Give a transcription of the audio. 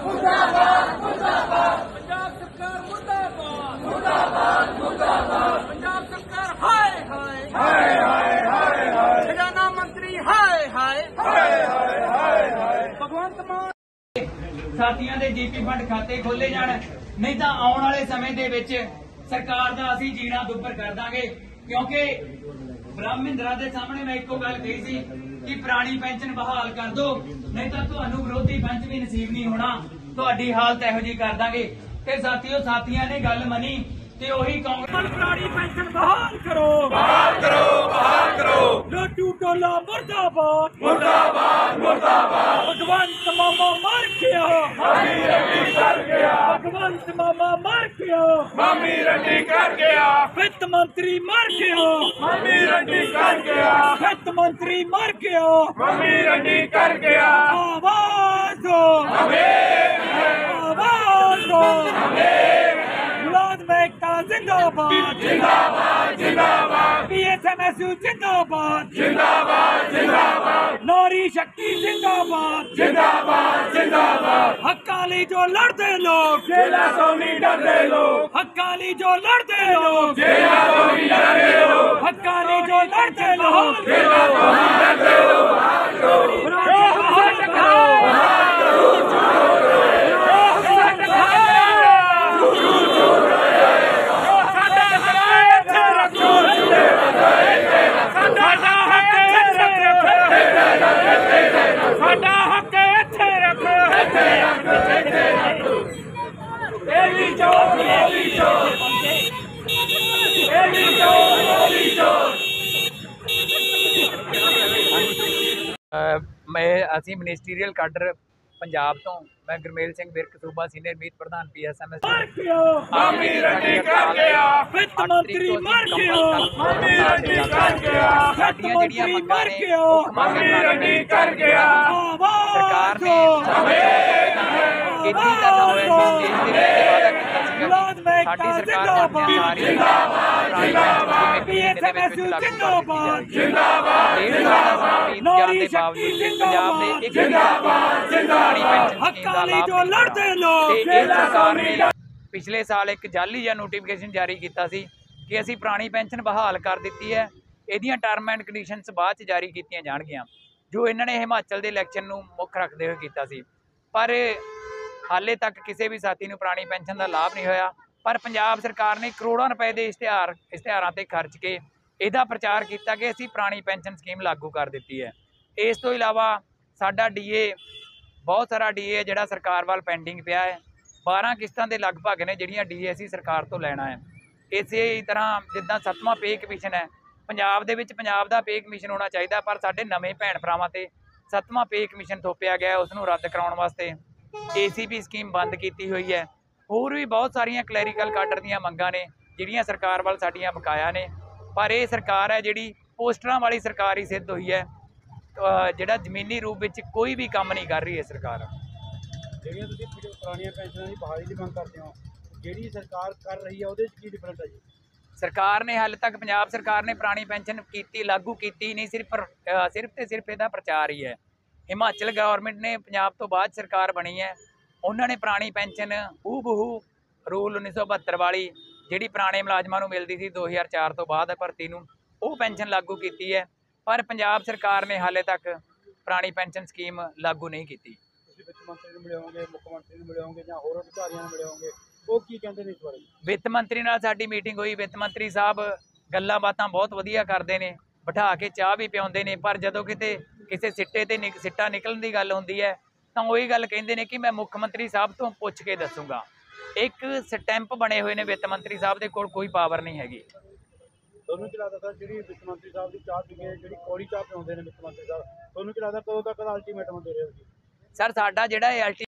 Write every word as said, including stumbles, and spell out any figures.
मुर्दाबाद मुर्दाबाद पंजाब सरकार मुर्दाबाद मुर्दाबाद मुर्दाबाद पंजाब सरकार हाय हाय हाय हाय हाय हाय खजाना मंत्री हाय हाय हाय हाय हाय हाय भगवंत मान साथियों के जीपी फंड खाते खोले जाण नहीं तो आने वाले समय दे विच सरकार का असीं जीना दुभर कर दांगे क्योंकि ब्राह्मणिंदरा के सामने मैं एको गल कही सी कि पुरानी पेंशन बहाल कर दो नहीं तो तुहानू विरोधी पंच भी नसीब नहीं होना तुहाडी हालत इहो जी कर दांगे ते साथियों साथियां ने गल मनी ते ओही कांग्रेस पुरानी पेंशन बहाल करो बहाल करो बहाल करो लड्डू टोला मुर्दाबाद मुर्दाबाद मुर्दाबाद भगवंत मामा मर गया मामी रंडी कर गया भगवंत मामा मर गया मामी रंडी कर गया वित्त मंत्री मर गया मामी रंडी कर गया वित्त मंत्री मर गया मामी रंडी कर गया आवाज दो हमें आवाज दो हमें जिंदाबाद जिंदाबाद जिंदाबाद पीएसएमएसयू जिंदाबाद जिंदाबाद जिंदाबाद नारी शक्ति जिंदाबाद जिंदाबाद जिंदाबाद हक्काली जो लड़ते लोग जेला तो नहीं डरते लोग हक्काली जो लड़ते लोग जेला तो नहीं डरते लोग हक्काली जो लड़ते लोग जेला तो नहीं डरते लोग मैं असी मिनिस्ट्रीयल काडर पंजाब तो मैं गुरमेल सिंह विरक सूबा सीनियर मीत प्रधान पी एस एम एस सरकार ने खेती करना पिछले साल एक जाली या नोटिफिकेशन जारी किया सी कि असी पुरानी पेंशन बहाल कर दी है इहदियां टर्म एंड कंडीशनस बाद च जारी कीतियां जाणगियां जो इन्होंने हिमाचल के इलैक्शन नूं मुख रखते हुए किया सी पर हाले तक किसी भी साथी नूं पुरानी पेंशन का लाभ नहीं होया पर पंजाब सरकार ने करोड़ों रुपए के इश्तिहार इश्तिहारां ते खर्च के इहदा प्रचार किया कि असी पुरानी पेंशन स्कीम लागू कर दी है। इस तो इलावा साडा डी ए बहुत सारा डी ए जिहड़ा सरकार वाल पेंडिंग पिया है बारह किस्तां के लगभग ने जिहड़ियां डी ए असी सरकार तो लैना है। इस तरह जिद्दां सतवां पे कमीशन है पंजाब दे विच पंजाब दा पे कमीशन होना चाहिए पर साडे नवें भैण भरावां ते सतवां पे कमीशन थोपिया गया उसनूं रद्द कराउण वास्ते ए सी पी स्कीम बंद की हुई है। होर भी बहुत सारिया क्लैरिकल काडर दीयां मंगां ने जिहड़ियां सरकार वाल साडियां बकाया ने पर यह सरकार है जिहड़ी पोस्टरां वाली सरकार ही सिद्ध हुई है जिहड़ा जमीनी रूप में कोई भी काम नहीं कर रही है सरकार। ਜਿਹੜੀਆਂ ਤੁਸੀਂ ਪੁਰਾਣੀਆਂ ਪੈਨਸ਼ਨਾਂ ਦੀ ਬਹਾਲੀ ਦੀ ਮੰਗ ਕਰਦੇ ਹੋ ਜਿਹੜੀ ਸਰਕਾਰ ਕਰ ਰਹੀ ਹੈ ਉਹਦੇ ਵਿੱਚ ਕੀ ਡਿਫਰੈਂਸ ਹੈ ਜੀ? सरकार ने हाल तक पंजाब सरकार ने पुरानी पेंशन की लागू की नहीं सिर्फ सिर्फ तो सिर्फ यदा प्रचार ही है। हिमाचल गवर्नमेंट ने पंजाब तो बाद सरकार बनी है उन्होंने पुरानी पेंशन हू बहू रूल उन्नीस सौ बहत्तर वाली जी पुराने मुलाजमान को मिलती थी दो हज़ार चार तो बाद भर्ती नूं वो पेंशन लागू की है पर पंजाब सरकार ने हाले तक पुरानी पेंशन स्कीम लागू नहीं की। वित्त मंत्री ਨੂੰ ਮਿਲਿਓਗੇ ਮੁੱਖ ਮੰਤਰੀ ਨੂੰ ਮਿਲਿਓਗੇ ਜਾਂ ਹੋਰ ਅਧਿਕਾਰੀਆਂ ਨੂੰ ਮਿਲਿਓਗੇ ਉਹ ਕੀ ਕਹਿੰਦੇ ਨੇ ਇਸ ਬਾਰੇ? ਵਿੱਤ ਮੰਤਰੀ ਨਾਲ ਸਾਡੀ ਮੀਟਿੰਗ ਹੋਈ ਵਿੱਤ ਮੰਤਰੀ ਸਾਹਿਬ ਗੱਲਾਂ ਬਾਤਾਂ ਬਹੁਤ ਵਧੀਆ ਕਰਦੇ ਨੇ ਬਿਠਾ ਕੇ ਚਾਹ ਵੀ ਪਿਆਉਂਦੇ ਨੇ ਪਰ ਜਦੋਂ ਕਿਤੇ ਕਿਸੇ ਸਿੱਟੇ ਤੇ ਸਿੱਟਾ ਨਿਕਲਣ ਦੀ ਗੱਲ ਹੁੰਦੀ ਹੈ ਤਾਂ ਉਹੀ ਗੱਲ ਕਹਿੰਦੇ ਨੇ ਕਿ ਮੈਂ ਮੁੱਖ ਮੰਤਰੀ ਸਾਹਿਬ ਤੋਂ ਪੁੱਛ ਕੇ ਦੱਸੂਗਾ। ਇੱਕ ਸਟੈਂਪ ਬਣੇ ਹੋਏ ਨੇ ਵਿੱਤ ਮੰਤਰੀ ਸਾਹਿਬ ਦੇ ਕੋਲ ਕੋਈ ਪਾਵਰ ਨਹੀਂ ਹੈਗੀ। ਤੁਹਾਨੂੰ ਕੀ ਲੱਗਦਾ ਸਰ ਜਿਹੜੀ ਵਿੱਤ ਮੰਤਰੀ ਸਾਹਿਬ ਦੀ ਚਾਹ ਪੀ ਕੇ ਜਿਹੜੀ ਕੌੜੀ ਚਾਹ ਪਿਆਉਂਦੇ ਨੇ ਵਿੱਤ ਮੰਤਰੀ ਸਾਹਿਬ ਤੁਹਾਨੂੰ ਕੀ ਲੱਗਦਾ ਕਦੋਂ ਤੱਕ ਦਾ ਅਲਟੀਮੇਟਮ ਦੇ ਰਹੇ ਹੋ ਜੀ? सर साडा जिहड़ा अल्टी